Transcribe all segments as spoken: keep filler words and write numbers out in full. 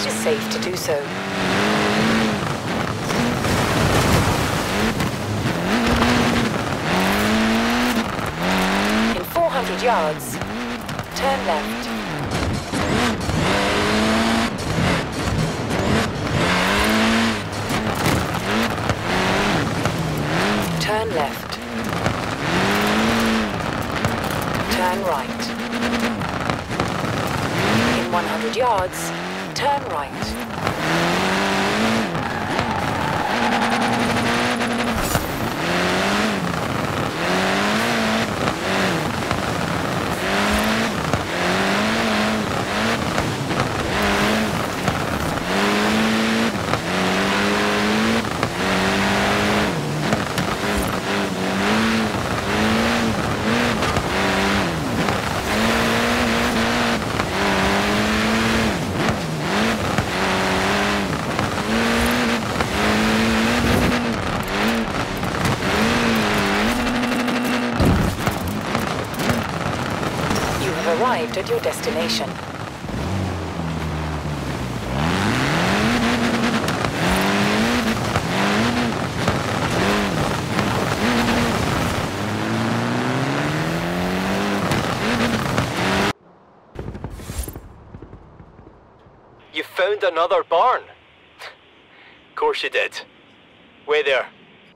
it is safe to do so. In four hundred yards, turn left. Turn left. Turn right. In one hundred yards, turn right. Arrived at your destination. You found another barn? Of course you did. Wait there.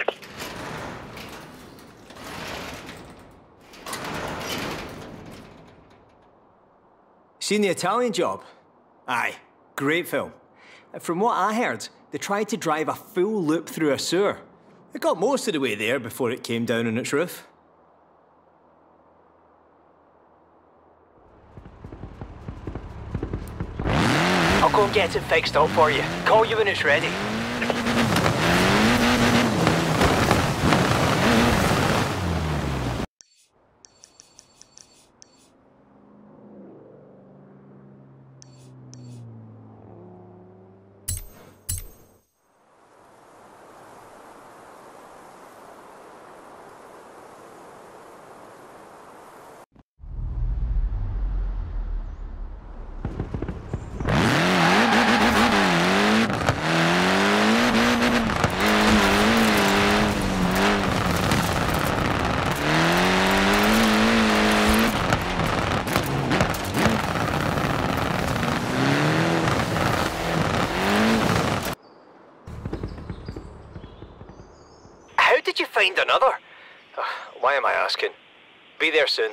Seen The Italian Job? Aye, great film. From what I heard, they tried to drive a full loop through a sewer. It got most of the way there before it came down on its roof. I'll go and get it fixed up for you. Call you when it's ready. How did you find another? Uh, why am I asking? Be there soon.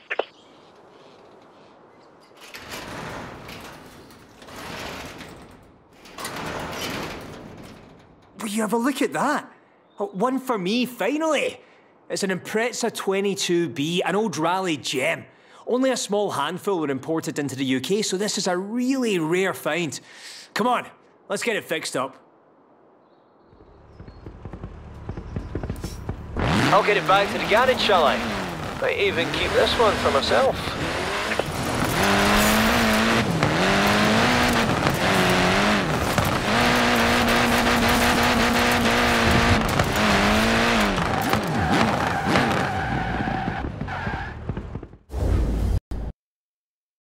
Will you have a look at that? Oh, one for me, finally! It's an Impreza twenty-two B, an old rally gem. Only a small handful were imported into the U K, so this is a really rare find. Come on, let's get it fixed up. I'll get it back to the garage, shall I? Might even keep this one for myself.